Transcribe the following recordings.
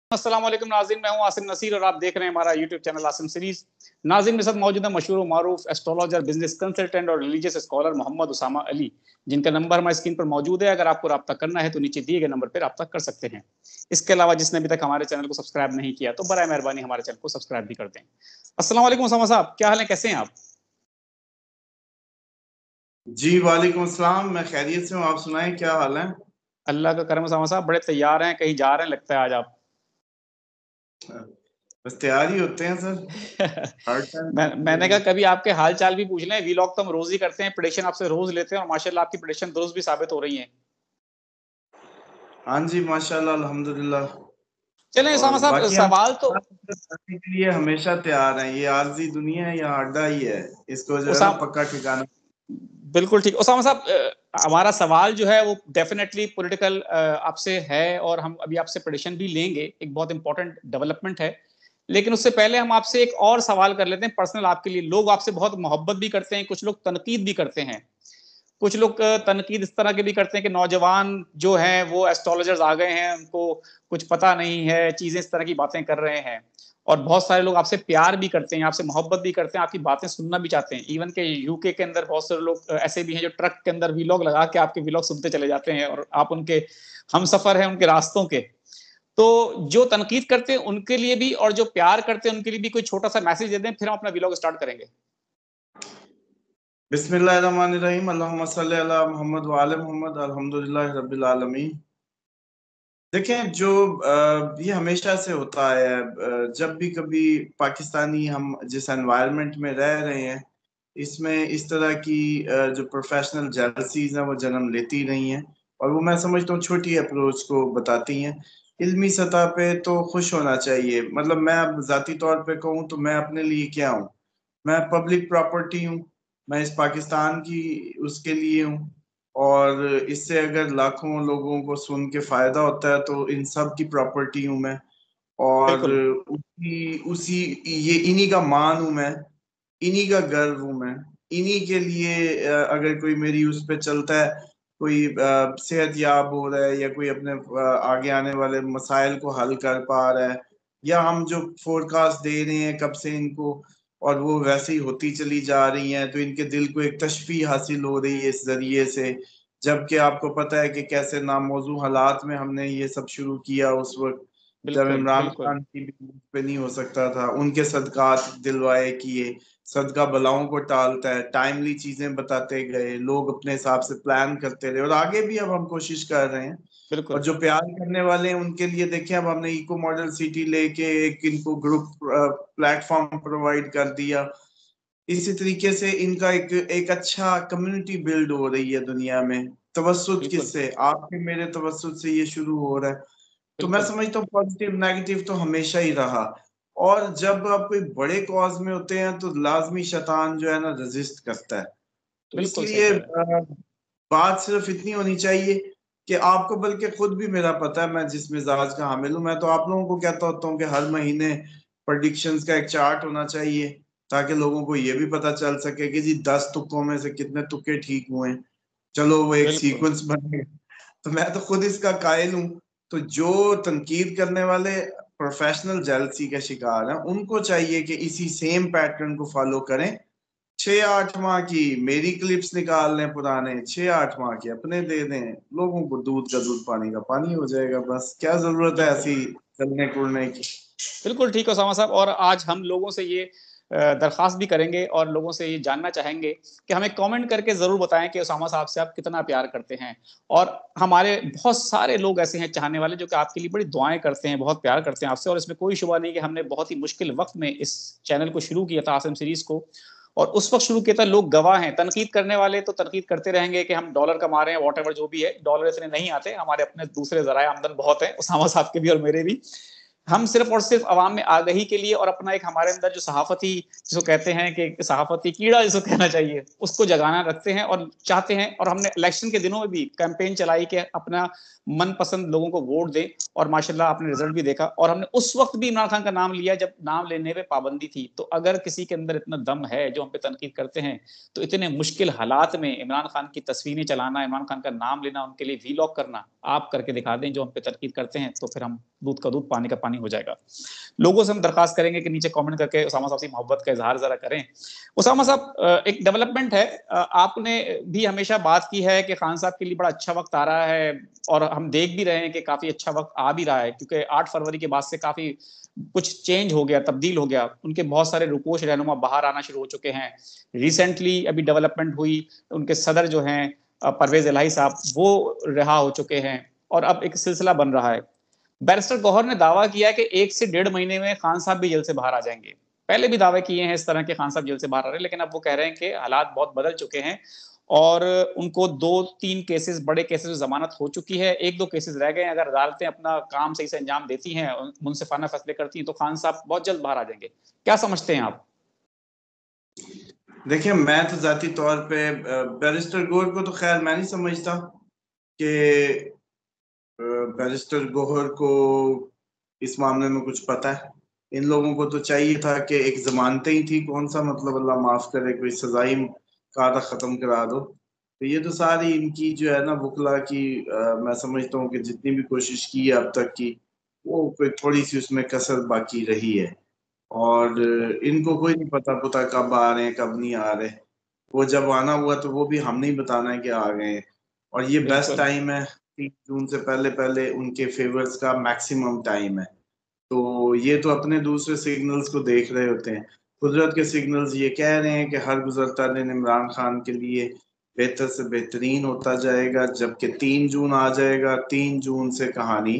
अस्सलाम वालेकुम नाज़रीन, मैं हूं आसिम नसीर और आप देख रहे हैं हमारा यूट्यूब चैनल आसिम सीरीज। नाज़रीन, मेरे साथ मौजूद है मशहूर मारूफ एस्ट्रोलॉजर, बिजनेस कंसल्टेंट और रिलीजियस स्कॉलर मोहम्मद उसामा अली, जिनका नंबर हमारी स्क्रीन पर मौजूद है। अगर आपको रब्ता करना है तो नीचे दिए गए नंबर पर रब्ता कर सकते हैं। इसके अलावा जिसने अभी तक हमारे चैनल को सब्सक्राइब नहीं किया तो बराए मेहरबानी हमारे चैनल को सब्सक्राइब भी कर दें। अस्सलाम वालेकुम उसामा साहब, क्या हाल है, कैसे हैं आप? जी वालेकुम अस्सलाम। मैं खैरियत से हूँ, आप सुनाएं क्या हाल है? अल्लाह का करम उसामा साहब, बड़े तैयार हैं, कहीं जा रहे हैं लगता है आज आप। बस तैयार ही होते हैं सर, हर मैंने कहा टाइम। कभी आपके हाल चाल भी पूछ लें। वीलॉग तो हम रोज ही करते हैं, प्रेडिक्शन आपसे रोज लेते हैं और माशाल्लाह आपकी प्रेडिक्शन दुरुस्त भी साबित हो रही है। हाँ जी, माशाल्लाह, अल्हम्दुलिल्लाह। चलें उसामा और साहब, बाकी हम सवाल तो करने के लिए हमेशा तैयार हैं। ये आरजी दुनिया है, या अड्डा ही है, इसको जो है ना उसाम पक्का ठिकाना। बिल्कुल ठीक। उसामा साहब, हमारा सवाल जो है वो डेफिनेटली पॉलिटिकल आपसे है और हम अभी आपसे प्रेडिक्शन भी लेंगे, एक बहुत इंपॉर्टेंट डेवलपमेंट है। लेकिन उससे पहले हम आपसे एक और सवाल कर लेते हैं पर्सनल आपके लिए। लोग आपसे बहुत मोहब्बत भी करते हैं, कुछ लोग तनकीद भी करते हैं। कुछ लोग तनकीद इस तरह के भी करते हैं कि नौजवान जो हैं वो एस्ट्रोलॉजर्स आ गए हैं, उनको कुछ पता नहीं है, चीजें इस तरह की बातें कर रहे हैं। और बहुत सारे लोग आपसे प्यार भी करते हैं, आपसे मोहब्बत भी करते हैं, आपकी बातें सुनना भी चाहते हैं। इवन के यूके के अंदर बहुत सारे लोग ऐसे भी हैं जो ट्रक के अंदर वीलॉग लगा के आपके वीलॉग सुनते चले जाते हैं और आप उनके हम सफर हैं उनके रास्तों के। तो जो तनकीद करते हैं उनके लिए भी और जो प्यार करते हैं उनके लिए भी कोई छोटा सा मैसेज दे दें, फिर हम अपना वीलॉग स्टार्ट करेंगे। बिस्मिल्लाहिर्रहमानिर्रहीम, अल्लाहुम्मा सल्ली अला मोहम्मद व आले मोहम्मद, अल्हम्दुलिल्लाहि रब्बिल आलमीन। देखें, जो ये हमेशा से होता है। जब भी कभी पाकिस्तानी हम जिस एनवायरनमेंट में रह रहे हैं, इसमें इस तरह की जो प्रोफेशनल जेलसीज हैं वो जन्म लेती रही हैं। और वो मैं समझता हूँ छोटी अप्रोच को बताती हैं। इल्मी सतह पे तो खुश होना चाहिए। मतलब मैं अब जाती तौर पे कहूँ तो मैं अपने लिए क्या हूँ, मैं पब्लिक प्रॉपर्टी हूँ। मैं इस पाकिस्तान की उसके लिए हूँ। और इससे अगर लाखों लोगों को सुन के फायदा होता है तो इन सब की प्रॉपर्टी हूँ मैं। और बिल्कुल उसी उसी ये इन्हीं का मान हूँ मैं, इन्हीं का गर्व हूँ मैं। इन्हीं के लिए अगर कोई मेरी उस पे चलता है, कोई सेहत याब हो रहा है, या कोई अपने आगे आने वाले मसाइल को हल कर पा रहा है, या हम जो फोरकास्ट दे रहे हैं कब से इनको, और वो वैसे ही होती चली जा रही हैं, तो इनके दिल को एक तशफी हासिल हो रही है इस जरिए से। जबकि आपको पता है कि कैसे नामौजू हालात में हमने ये सब शुरू किया उस वक्त, जब बिल्कुल इमरान बिल्कुल खान की भी पे नहीं हो सकता था। उनके सदकात दिलवाए किए। सदका बलाओं को टालता है, टाइमली चीजें बताते गए, लोग अपने हिसाब से प्लान करते रहे, और आगे भी अब हम कोशिश कर रहे हैं। और बिल्कुल जो प्यार करने वाले हैं उनके लिए देखें, अब हमने इको मॉडल सिटी लेके एक इनको ग्रुप प्लेटफॉर्म प्रोवाइड कर दिया। इसी तरीके से इनका एक एक अच्छा कम्युनिटी बिल्ड हो रही है दुनिया में। तवज्जुद बिल्कुल किससे, आपके मेरे तवज्जुद से ये शुरू हो रहा है। तो मैं बिल्कुल समझता हूँ पॉजिटिव नेगेटिव तो हमेशा ही रहा। और जब आप कोई बड़े कॉज में होते हैं तो लाजमी शैतान जो है ना रेजिस्ट करता है। तो बिल्कुल सही इसलिए कह रहे हैं। बात सिर्फ इतनी होनी चाहिए कि आपको, बल्कि खुद भी मेरा पता है मैं जिस मिजाज का हामिल हूँ, मैं तो आप लोगों को कहता होता हूँ कि हर महीने प्रेडिक्शंस का एक चार्ट होना चाहिए, ताकि लोगों को ये भी पता चल सके कि जी 10 तुक्कों में से कितने तुक्के ठीक हुए। चलो वो एक बिल्कुल सीक्वेंस बने। तो मैं तो खुद इसका कायल हूँ। तो जो तनकीद करने वाले प्रोफेशनल जेलसी के शिकार हैं, उनको चाहिए कि इसी सेम पैटर्न को फॉलो करें। 6-8 माह की मेरी क्लिप्स निकाल लें पुराने, 6-8 माह के अपने दे दें, लोगों को दूध का दूध पानी का पानी हो जाएगा। बस क्या जरूरत है बिल्कुल ऐसी चलने कुड़ने की। बिल्कुल ठीक है उसामा साहब। और आज हम लोगों से ये दरख्वास्त भी करेंगे और लोगों से ये जानना चाहेंगे कि हमें कमेंट करके ज़रूर बताएं कि उसामा साहब से आप कितना प्यार करते हैं। और हमारे बहुत सारे लोग ऐसे हैं चाहने वाले जो कि आपके लिए बड़ी दुआएं करते हैं, बहुत प्यार करते हैं आपसे। और इसमें कोई शुबा नहीं कि हमने बहुत ही मुश्किल वक्त में इस चैनल को शुरू किया था, आसिम सीरीज को। और उस वक्त शुरू किया था, लोग गवाह हैं। तनकीद करने वाले तो तनकीद करते रहेंगे कि हम डॉलर कमा रहे हैं, वॉट एवर जो भी है। डॉलर इतने नहीं आते, हमारे अपने दूसरे जराए आमदन बहुत हैं, उसामा साहब के भी और मेरे भी। हम सिर्फ और सिर्फ आवाम में आगही के लिए और अपना एक हमारे अंदर जो सहाफती जिसको कहते हैं कि सहाफती कीड़ा जिसको कहना चाहिए, उसको जगाना रखते हैं और चाहते हैं। और हमने इलेक्शन के दिनों में भी कैंपेन चलाई कि अपना मनपसंद लोगों को वोट दे, और माशाल्लाह आपने रिजल्ट भी देखा। और हमने उस वक्त भी इमरान खान का नाम लिया जब नाम लेने पे पाबंदी थी। तो अगर किसी के अंदर इतना दम है जो हम पे तनकीद करते हैं, तो इतने मुश्किल हालात में इमरान खान की तस्वीरें चलाना, इमरान खान का नाम लेना, उनके लिए वीलॉग करना, आप करके दिखा दें जो हम पे तनकीद करते हैं, तो फिर हम दूध का दूध पानी का पानी हो जाएगा। लोगों से हम दरखास्त करेंगे कि नीचे कमेंट करके उसामा साहब से मोहब्बत का इजहार जरा करें। उसामा साहब, एक डेवलपमेंट है, आपने भी हमेशा बात की है कि खान साहब के लिए बड़ा अच्छा वक्त आ रहा है और हम देख भी रहे हैं कि काफी अच्छा वक्त आ भी रहा है, क्योंकि 8 फरवरी के बाद से काफी कुछ चेंज हो गया, तब्दील हो गया। उनके बहुत सारे रुपोश रहनुमा बाहर आना शुरू हो चुके हैं। रिसेंटली अभी डेवलपमेंट हुई, उनके सदर जो हैं परवेज इलाही साहब, वो रिहा हो चुके हैं और अब एक सिलसिला बन रहा है। बैरिस्टर गौहर ने दावा किया कि 1 से 1.5 महीने में खान साहब भी जेल से बाहर आ जाएंगे। पहले भी दावे किए हैं इस तरह के खान साहब जेल से बाहर आ रहे हैं, लेकिन अब वो कह रहे हैं कि हालात बहुत बदल चुके हैं और उनको 2-3 केसेस, बड़े केसेस में जमानत हो चुकी है, 1-2 केसेस रह गए हैं। अगर अदालतें अपना काम सही से अंजाम देती हैं, मुनसिफाना फैसले करती हैं, तो खान साहब बहुत जल्द बाहर आ जाएंगे। क्या समझते हैं आप? देखिए, मैं तो जाती तौर पे बैरिस्टर गौहर को तो खैर मैं नहीं समझता कि बैरिस्टर गौहर को इस मामले में कुछ पता है। इन लोगों को तो चाहिए था कि एक जमानतें ही थी, कौन सा मतलब अल्लाह माफ करे कोई सजाई कायदा खत्म करा दो। तो ये तो सारी इनकी जो है ना वकला की, मैं समझता हूँ कि जितनी भी कोशिश की है अब तक की, वो कोई थोड़ी सी उसमें कसर बाकी रही है। और इनको कोई नहीं पता पुता कब आ रहे हैं कब नहीं आ रहे। वो जब आना हुआ तो वो भी हम नहीं बताना है कि आ गए हैं। और ये बेस्ट बिल्कुल। टाइम है, 3 जून से पहले पहले उनके फेवर्स का मैक्सिमम टाइम है। तो ये तो अपने दूसरे सिग्नल्स को देख रहे होते हैं। कुदरत के सिग्नल्स ये कह रहे हैं कि हर गुजरता दिन इमरान खान के लिए बेहतर से बेहतरीन होता जाएगा, जबकि 3 जून आ जाएगा, 3 जून से कहानी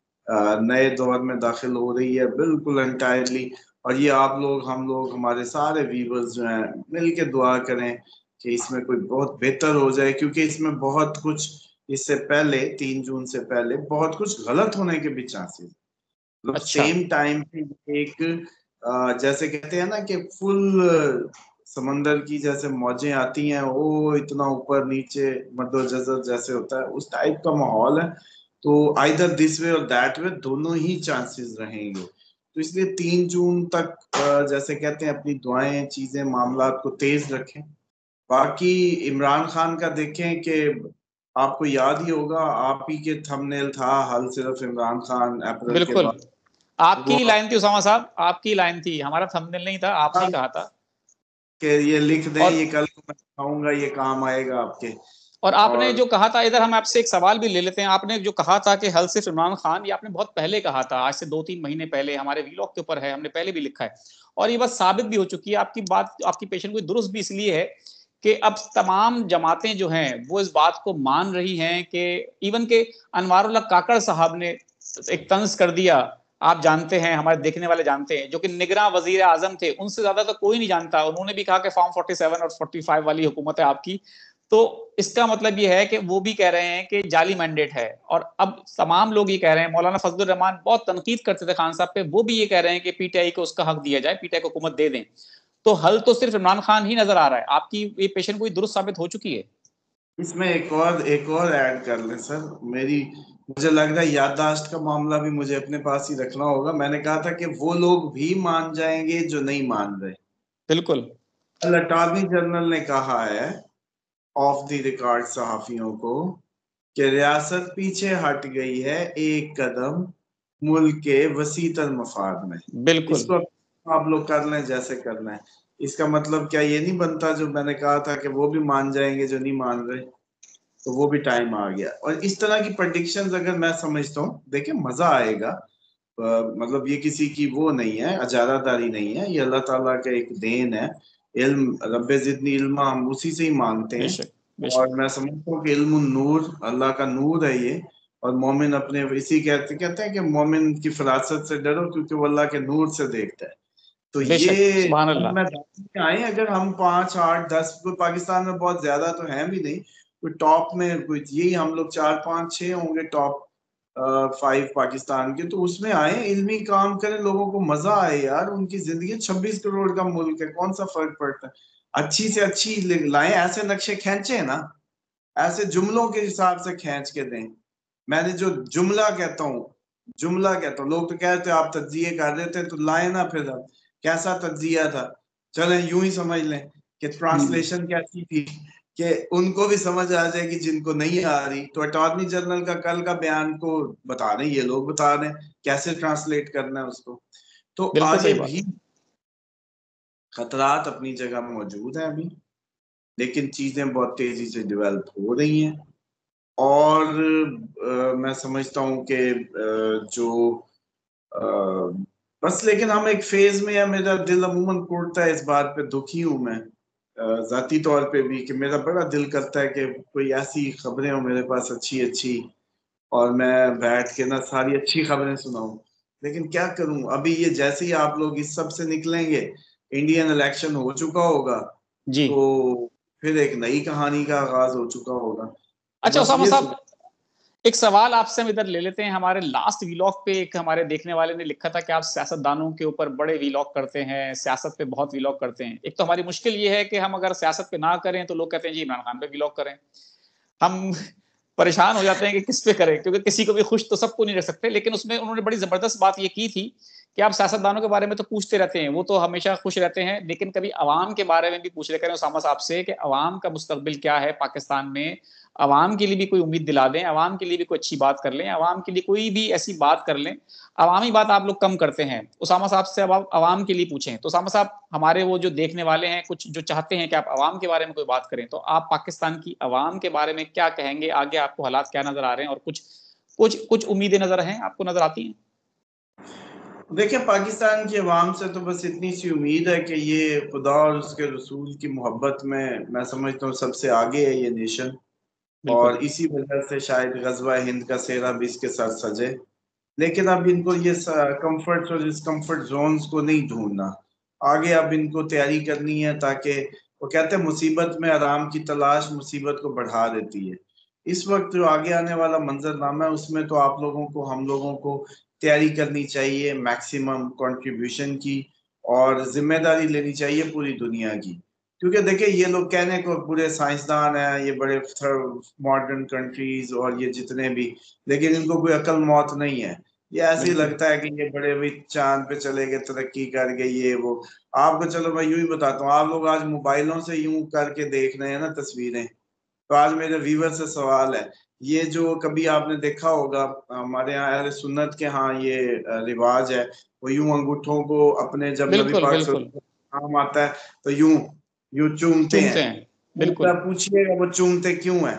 नए दौर में दाखिल हो रही है बिल्कुल एंटायरली। और ये आप लोग, हम लोग, हमारे सारे व्यूवर्स जो हैं मिल के दुआ करें कि इसमें कोई बहुत बेहतर हो जाए, क्योंकि इसमें बहुत कुछ इससे पहले 3 जून से पहले बहुत कुछ गलत होने के भी चांसेस, मतलब अच्छा। सेम टाइम पे एक जैसे कहते हैं ना कि फुल समंदर की जैसे मौजें आती हैं, वो इतना ऊपर नीचे मद्दोजज़र जैसे होता है, उस टाइप का माहौल है। तो आइदर दिस वे और दैट वे दोनों ही चांसेस रहेंगे। तो इसलिए 3 जून तक जैसे कहते हैं अपनी दुआएं, चीजें, मामलात को तेज रखें। बाकी इमरान खान का देखें कि आपको याद ही होगा, आप ही के थंबनेल था हल सिर्फ इमरान खान अप्रैल के बिल्कुल, बाद। आपकी वो ही लाइन थी उसामा साहब, आपकी ही लाइन थी, हमारा थंबनेल नहीं था, आपने ही कहा था। कि ये लिख दें, और ये कल को मैं खाऊंगा, ये काम आएगा आपके। और आपने और जो कहा था, इधर हम आपसे एक सवाल भी ले लेते हैं। आपने जो कहा था कि हल सिर्फ इमरान खान, ये आपने बहुत पहले कहा था, आज से 2-3 महीने पहले, हमारे वीलॉग के ऊपर है, हमने पहले भी लिखा है और ये बात साबित भी हो चुकी है। आपकी बात, आपकी पेशेंट को दुरुस्त भी इसलिए है कि अब तमाम जमातें जो हैं वो इस बात को मान रही हैं कि इवन के अनवारुल्लाह काकड़ साहब ने एक तंज कर दिया, आप जानते हैं, हमारे देखने वाले जानते हैं, जो कि निगरान वजीर आजम थे, उनसे ज्यादा तो कोई नहीं जानता। उन्होंने भी कहा कि फॉर्म 47 और 45 वाली हुकूमत है आपकी। तो इसका मतलब ये है कि वो भी कह रहे हैं कि जाली मैंडेट है और अब तमाम लोग ये कह रहे हैं, मौलाना फजलुर रहमान बहुत तनकीद करते थे खान साहब पे, वो भी ये कह रहे हैं कि पीटीआई को उसका हक दिया जाए, पीटीआई को हुकूमत दे दें। तो हल तो सिर्फ इमरान खान ही नजर आ रहा है। आपकी ये पेशेंट कोई दुरुस्त साबित हो चुकी है? इसमें एक और ऐड कर लें सर, मेरी मुझे लग रहा है याददाश्त का मामला भी मुझे अपने पास ही रखना होगा। मैंने कहा था कि वो लोग भी मान जाएंगे जो नहीं मान रहे। बिल्कुल। अटॉर्नी जनरल ने कहा है ऑफ द रिकॉर्ड सहाफियों को कि रियासत पीछे हट गई है एक कदम मुल्क के वसीतर मफाद में। बिल्कुल। इसको आप लोग कर लें जैसे करना है। इसका मतलब क्या ये नहीं बनता जो मैंने कहा था कि वो भी मान जाएंगे जो नहीं मान रहे? तो वो भी टाइम आ गया। और इस तरह की प्रेडिक्शंस अगर मैं समझता हूँ, देखिए मजा आएगा। मतलब ये किसी की वो नहीं है, अजारादारी नहीं है, ये अल्लाह ताला का एक देन है। इल्म रब्बे जिदनी इल्मा, हम उसी से ही मांगते हैं। बेशक। बेशक। और मैं समझता हूँ कि इल्म नूर, अल्लाह का नूर है ये। और मोमिन अपने इसी कहते कहते हैं कि मोमिन की फरासत से डरो क्योंकि वो अल्लाह के नूर से देखता है। तो बेशक, ये सुभान अब अल्लाह। मैदान में आए, अगर हम 5, 8, 10, कोई पाकिस्तान में बहुत ज्यादा तो हैं भी नहीं, कोई टॉप में कोई यही हम लोग 4, 5, 6 होंगे टॉप 5 पाकिस्तान के, तो उसमें आए, इल्मी काम करें, लोगों को मजा आए यार। उनकी जिंदगी 26 करोड़ का मुल्क है, कौन सा फर्क पड़ता है। अच्छी से अच्छी लाएं, ऐसे नक्शे खींचे ना, ऐसे जुमलों के हिसाब से खींच के दें। मैंने जो जुमला कहता हूँ, लोग तो कहते हैं आप तज्जिए कर देते हैं, तो लाए ना फिर। अब कैसा तज्जिया था, चलें यूं ही समझ लें कि ट्रांसलेशन कैसी थी। कि उनको भी समझ आ जाए कि जिनको नहीं आ रही। तो अटॉर्नी जनरल का कल का बयान को बता रहे, ये लोग बता रहे कैसे ट्रांसलेट करना है उसको। तो बिल्कुल आगे सही बात भी है। खतरात अपनी जगह मौजूद है अभी, लेकिन चीजें बहुत तेजी से डेवलप हो रही हैं। और मैं समझता हूँ कि जो बस, लेकिन हम एक फेज में है, मेरा दिल अमूमन टूटता है इस बात पे, दुखी हूं मैं जाती तौर पे भी, कि मेरा बड़ा दिल करता है कि कोई ऐसी खबरें हो मेरे पास अच्छी अच्छी, और मैं बैठ के ना सारी अच्छी खबरें सुनाऊं। लेकिन क्या करूं, अभी ये जैसे ही आप लोग इस सब से निकलेंगे, इंडियन इलेक्शन हो चुका होगा, जी। तो फिर एक नई कहानी का आगाज हो चुका होगा। तो अच्छा बस उसामा ये साहब, एक सवाल आपसे हम इधर ले लेते हैं। हमारे लास्ट वीलॉग पे एक हमारे देखने वाले ने लिखा था कि आप सियासतदानों के ऊपर बड़े वीलॉग करते हैं, सियासत पे बहुत वीलॉग करते हैं। एक तो हमारी मुश्किल ये है कि हम अगर सियासत पे ना करें तो लोग कहते हैं जी इमरान खान पे वीलॉग करें। हम परेशान हो जाते हैं कि किस पे करें, क्योंकि किसी को भी खुश तो सबको नहीं रख सकते। लेकिन उसमें उन्होंने बड़ी जबरदस्त बात ये की थी कि आप सियासतदानों के बारे में तो पूछते रहते हैं, वो तो हमेशा खुश रहते हैं, लेकिन कभी अवाम के बारे में भी पूछ रहे करें उसामा साहब से कि अवाम का मुस्तकबिल क्या है पाकिस्तान में। अवाम के लिए भी कोई उम्मीद दिला दें, अवाम के लिए भी कोई अच्छी बात कर लें, अवाम के लिए कोई भी ऐसी बात कर लें। अवामी बात आप लोग कम करते हैं। उसामा साहब से अब आप अवाम के लिए पूछें तो उसामा साहब, हमारे वो जो देखने वाले हैं कुछ जो चाहते हैं कि आप अवाम के बारे में कोई बात करें, तो आप पाकिस्तान की अवाम के बारे में क्या कहेंगे? आगे आपको हालात क्या नजर आ रहे हैं और कुछ कुछ कुछ उम्मीदें नजर हैं, आपको नजर आती हैं? देखिए, पाकिस्तान की अवाम से तो बस इतनी सी उम्मीद है कि ये खुदा और उसके रसूल की मोहब्बत में, मैं समझता हूँ सबसे आगे है ये नेशन। बिल्कुल। और इसी वजह से शायद गजवा हिंद का सेहरा भी इसके साथ सजे। लेकिन अब इनको ये कंफर्ट और डिस्कम्फर्ट जोन्स को नहीं ढूंढना, आगे अब इनको तैयारी करनी है, ताकि वो कहते हैं मुसीबत में आराम की तलाश मुसीबत को बढ़ा देती है। इस वक्त जो आगे आने वाला मंजरनामा है, उसमें तो आप लोगों को, हम लोगों को तैयारी करनी चाहिए मैक्सिमम कंट्रीब्यूशन की, और जिम्मेदारी लेनी चाहिए पूरी दुनिया की। क्योंकि देखिए, ये लोग कहने को पूरे साइंसदान हैं, ये बड़े मॉडर्न कंट्रीज और ये जितने भी, लेकिन इनको कोई अकल मौत नहीं है। ये ऐसे ही बिल्कुल लगता है कि ये बड़े भी चांद पे चले गए, तरक्की कर गए, ये वो। आपको चलो मैं यूं ही बताता हूँ, आप लोग आज मोबाइलों से यूं करके देख रहे हैं ना तस्वीरें। तो आज मेरे व्यूवर से सवाल है, ये जो कभी आपने देखा होगा, हमारे यहाँ अहले सुन्नत के यहाँ ये रिवाज है, वो यूं अंगूठों को अपने, जब नबी बिल्कुल पाक बिल्कुल। काम आता है तो यूं यूं चूमते हैं। चूमते हैं। उनका बिल्कुल। पूछिएगा वो चूमते क्यों है।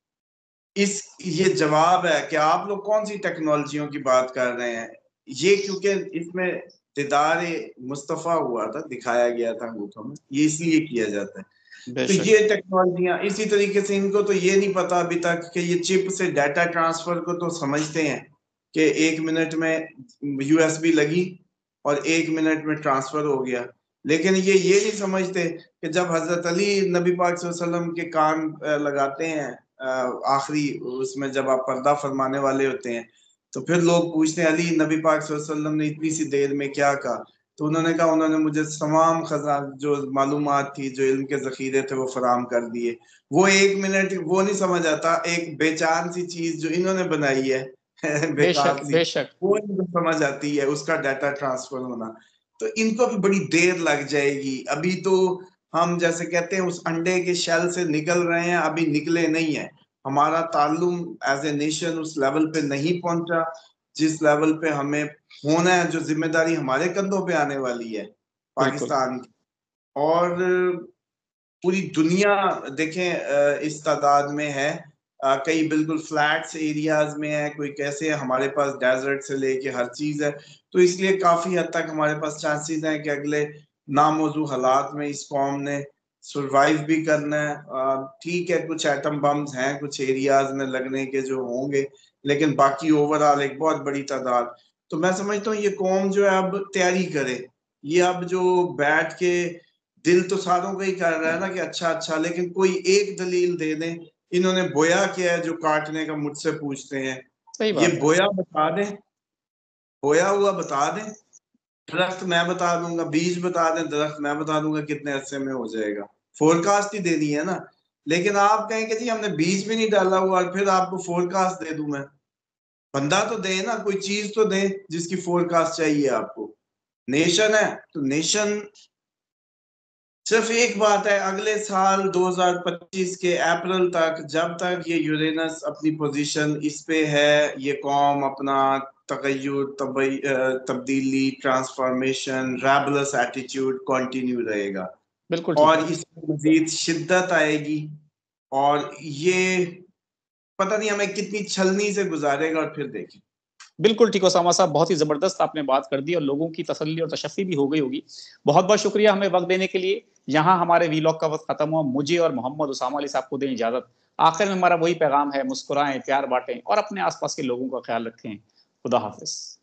इस ये जवाब है कि आप लोग कौन सी टेक्नोलॉजियों की बात कर रहे हैं। ये क्योंकि इसमें दीदार मुस्तफा हुआ था, दिखाया गया था अंगूठों में, ये इसलिए किया जाता है। तो बेशक। ये टेक्नोलॉजियां इसी तरीके से, इनको तो ये नहीं पता अभी तक कि ये चिप से डाटा ट्रांसफर को तो समझते हैं कि 1 मिनट में यूएसबी लगी और 1 मिनट में ट्रांसफर हो गया। लेकिन ये नहीं समझते कि जब हजरत अली नबी पाक सल्लल्लाहु अलैहि वसल्लम के कान लगाते हैं आखिरी उसमें, जब आप पर्दा फरमाने वाले होते हैं, तो फिर लोग पूछते हैं अली नबी पाक सल्लल्लाहु अलैहि वसल्लम ने इतनी सी देर में क्या कहा। तो उन्होंने कहा, उन्होंने मुझे तमाम खजान जो मालूमात थी, जो इल्म के जखीरे थे, वो फराम कर दिए। वो 1 मिनट वो नहीं समझ आता, एक बेचान सी चीज जो इन्होंने बनाई है बेकार बेशक सी, बेशक। वो इनको समझ आती है, उसका डाटा ट्रांसफर होना। तो इनको भी बड़ी देर लग जाएगी। अभी तो हम जैसे कहते हैं उस अंडे के शेल से निकल रहे हैं, अभी निकले नहीं है। हमारा ताल्लुम एज ए नेशन उस लेवल पे नहीं पहुंचा जिस लेवल पे हमें होना है, जो जिम्मेदारी हमारे कंधों पे आने वाली है बिल्कुल। पाकिस्तान की। और पूरी दुनिया देखें इस तादाद में है, कई बिल्कुल फ्लैट्स एरियाज में है, कोई कैसे है, हमारे पास डेजर्ट से लेके हर चीज है। तो इसलिए काफी हद तक हमारे पास चांसेस हैं कि अगले नामौजू हालात में इस कौम ने सरवाइव भी करना है। ठीक है, कुछ एटम बम्स हैं कुछ एरियाज में लगने के जो होंगे, लेकिन बाकी ओवरऑल एक बहुत बड़ी तादाद। तो मैं समझता हूँ ये कौम जो है अब तैयारी करे। ये अब जो बैठ के, दिल तो सारों का ही कर रहा है ना कि अच्छा अच्छा, लेकिन कोई एक दलील दे दें, इन्होंने बोया क्या है जो काटने का मुझसे पूछते हैं। सही ये बात है। बोया बता दें, बोया हुआ बता दें। दरख्त मैं बता दूंगा, बीज बता दें, दरख्त मैं बता दूंगा कितने अरसे में हो जाएगा। फोरकास्ट ही देनी है ना। लेकिन आप कहें कि जी हमने बीज भी नहीं डाला हुआ और फिर आपको फोरकास्ट दे दूं मैं। बंदा तो दे ना, कोई चीज तो दे जिसकी फोरकास्ट चाहिए आपको। नेशन है तो नेशन सिर्फ एक बात है, अगले साल 2025 के अप्रैल तक, जब तक ये यूरेनस अपनी पोजीशन इस पे है, ये कौम अपना तगय्युर, तब्दीली, ट्रांसफॉर्मेशन, रैबलस एटीट्यूड कंटिन्यू रहेगा बिल्कुल ठीक है। और इसमें मजीद शिद्दत आएगी और ये पता नहीं हमें कितनी छलनी से गुजारेगा और फिर देखें। बिल्कुल ठीक, ओसामा साहब, बहुत ही ज़बरदस्त आपने बात कर दी और लोगों की तसल्ली और तशफ़ी भी हो गई होगी। बहुत-बहुत शुक्रिया हमें वक़्त देने के लिए। यहाँ हमारे वीलॉग का वक़्त ख़त्म हुआ। मुझे और मोहम्मद उसामा अली साहब को दें इजाज़त। आखिर में हमारा वही पैगाम है, मुस्कुराएँ, प्यार बाँटें और अपने आस-पास के लोगों का ख़्याल रखें। खुदा हाफ़िज़।